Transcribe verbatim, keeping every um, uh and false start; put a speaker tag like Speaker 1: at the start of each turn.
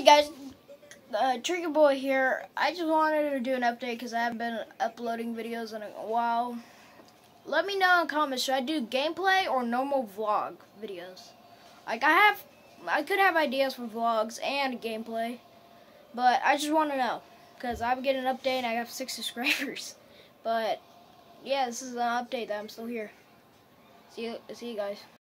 Speaker 1: Hey guys, uh, Trigger Boy here. I just wanted to do an update because I haven't been uploading videos in a while. Let me know in the comments, should I do gameplay or normal vlog videos? Like I have, I could have ideas for vlogs and gameplay, but I just want to know because I'm getting an update and I have six subscribers. But yeah, this is an update that I'm still here. See you, see you guys.